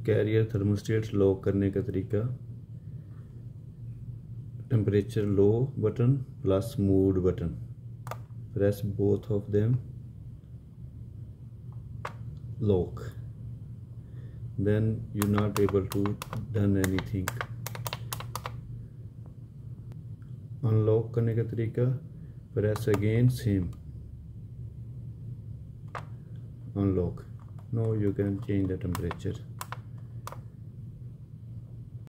Career thermostat lock करने का तरीका, temperature low button plus mood button, press both of them, lock, then you're not able to done anything. Unlock करने का तरीका, press again same, unlock. Now you can change the temperature.